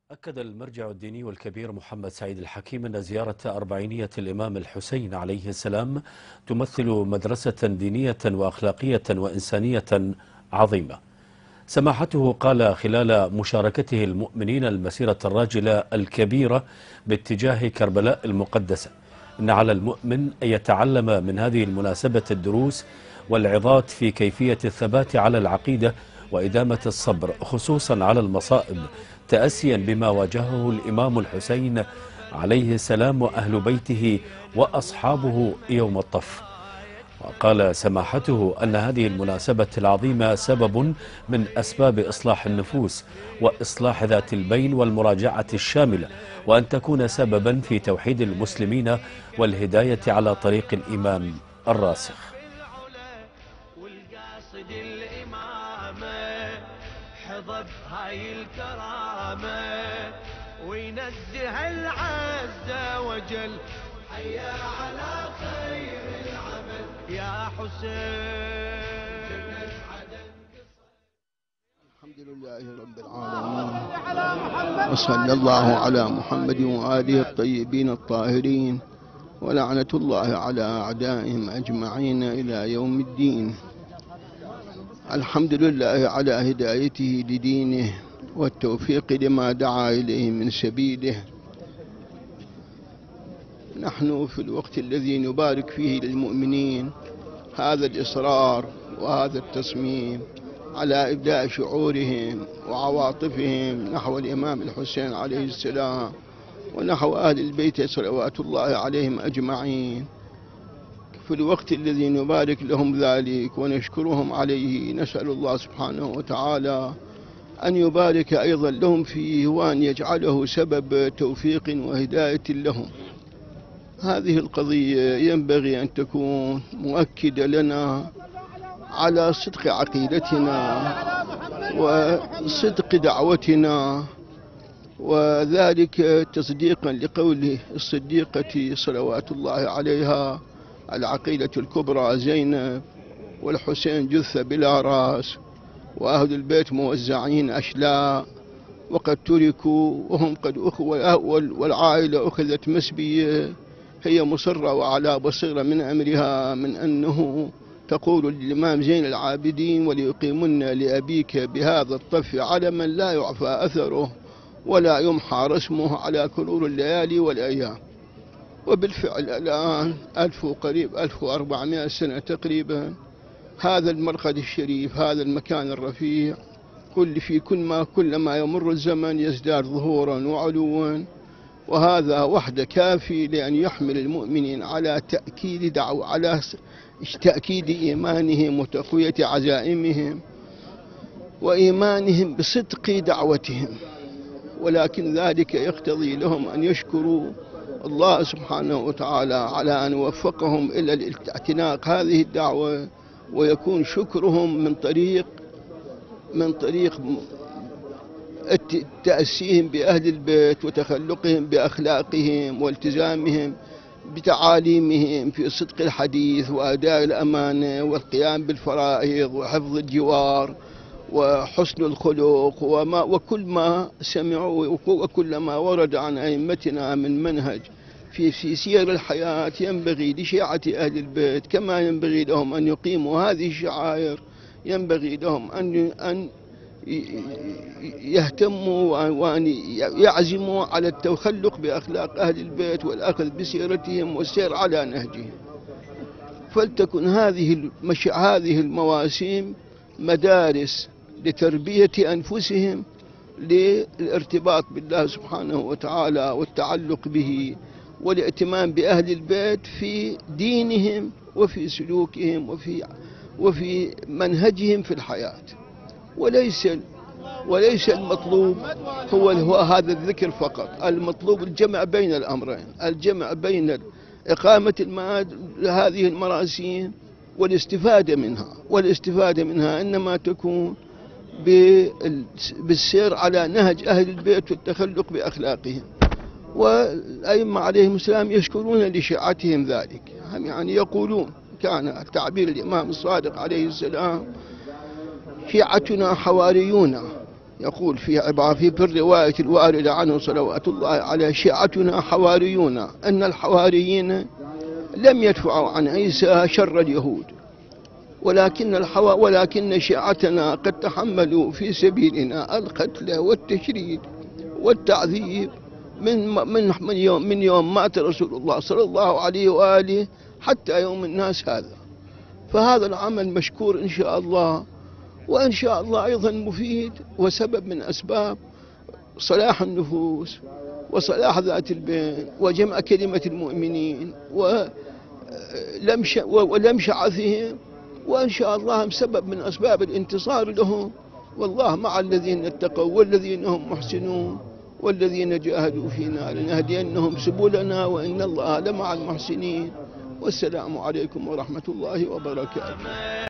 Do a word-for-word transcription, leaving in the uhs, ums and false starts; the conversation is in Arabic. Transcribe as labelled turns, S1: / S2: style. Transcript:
S1: أكد المرجع الديني والكبير محمد سعيد الحكيم أن زيارة أربعينية الإمام الحسين عليه السلام تمثل مدرسة دينية وأخلاقية وإنسانية عظيمة. سماحته قال خلال مشاركته المؤمنين المسيرة الراجلة الكبيرة باتجاه كربلاء المقدسة إن على المؤمن أن يتعلم من هذه المناسبة الدروس والعظات في كيفية الثبات على العقيدة وإدامة الصبر خصوصا على المصائب، تأسيا بما واجهه الإمام الحسين عليه السلام وأهل بيته وأصحابه يوم الطف. وقال سماحته أن هذه المناسبة العظيمة سبب من أسباب إصلاح النفوس وإصلاح ذات البين والمراجعة الشاملة، وأن تكون سببا في توحيد المسلمين والهداية على طريق الإيمان الراسخ.
S2: حضب هاي الكرامة وينزه العز وجل حيا على خير العمل يا حسين.
S3: الحمد لله رب العالمين، وصلى الله على محمد وآله الطيبين الطاهرين، ولعنة الله على أعدائهم أجمعين إلى يوم الدين. الحمد لله على هدايته لدينه والتوفيق لما دعا إليه من سبيله. نحن في الوقت الذي نبارك فيه للمؤمنين هذا الإصرار وهذا التصميم على إبداء شعورهم وعواطفهم نحو الإمام الحسين عليه السلام ونحو أهل البيت صلوات الله عليهم أجمعين. في الوقت الذي نبارك لهم ذلك ونشكرهم عليه، نسأل الله سبحانه وتعالى أن يبارك أيضا لهم فيه وأن يجعله سبب توفيق وهداية لهم. هذه القضية ينبغي أن تكون مؤكدة لنا على صدق عقيدتنا وصدق دعوتنا، وذلك تصديقا لقول الصديقة صلوات الله عليها: العقيلة الكبرى زينب والحسين جثة بلا رأس وأهل البيت موزعين أشلاء وقد تركوا وهم قد أخوة، والعائلة أخذت مسبية. هي مصرة وعلى بصيرة من أمرها من أنه تقول للإمام زين العابدين: وليقيمن لأبيك بهذا الطف علما لا يعفى أثره ولا يمحى رسمه على كرور الليالي والأيام. وبالفعل الآن ألف وقريب ألف وأربعمائة سنة تقريبا هذا المرقد الشريف، هذا المكان الرفيع، كل في كل ما كلما يمر الزمن يزداد ظهورا وعلوا، وهذا وحده كافي لأن يحمل المؤمنين على تأكيد دعوة على تأكيد إيمانهم وتقوية عزائمهم وإيمانهم بصدق دعوتهم. ولكن ذلك يقتضي لهم أن يشكروا الله سبحانه وتعالى على أن وفقهم إلى اعتناق هذه الدعوة، ويكون شكرهم من طريق من طريق تأسيهم بأهل البيت وتخلقهم بأخلاقهم والتزامهم بتعاليمهم في صدق الحديث وأداء الأمانة والقيام بالفرائض وحفظ الجوار وحسن الخلق وما وكل ما سمعوا وكل ما ورد عن أئمتنا من منهج في في سير الحياة ينبغي لشيعة أهل البيت. كما ينبغي لهم أن يقيموا هذه الشعائر، ينبغي لهم أن أن يهتموا وأن يعزموا على التخلق بأخلاق أهل البيت والأخذ بسيرتهم والسير على نهجهم. فلتكن هذه هذه المواسم مدارس لتربية أنفسهم للارتباط بالله سبحانه وتعالى والتعلق به والاهتمام بأهل البيت في دينهم وفي سلوكهم وفي وفي منهجهم في الحياة. وليس وليس المطلوب هو هو هذا الذكر فقط، المطلوب الجمع بين الأمرين، الجمع بين إقامة هذه المراسيم والاستفادة منها. والاستفادة منها إنما تكون بالسير على نهج أهل البيت والتخلق بأخلاقهم. والأئمة عليهم السلام يشكرون لشيعتهم ذلك، يعني يقولون، كان تعبير الإمام الصادق عليه السلام: شيعتنا حواريون يقول في عبارة في الرواية الواردة عنه صلوات الله عليه: شيعتنا حواريون، أن الحواريين لم يدفعوا عن عيسى شر اليهود، ولكن الحوا ولكن شيعتنا قد تحملوا في سبيلنا القتل والتشريد والتعذيب من من من يوم من يوم مات رسول الله صلى الله عليه وآله حتى يوم الناس هذا. فهذا العمل مشكور إن شاء الله، وإن شاء الله أيضا مفيد وسبب من أسباب صلاح النفوس وصلاح ذات البين وجمع كلمة المؤمنين ولمش ولمشعثهم، وإن شاء الله سبب من أسباب الانتصار لهم. والله مع الذين اتقوا والذين هم محسنون والذين جاهدوا فينا لنهدينهم سبلنا وإن الله لمع المحسنين. والسلام عليكم ورحمة الله وبركاته.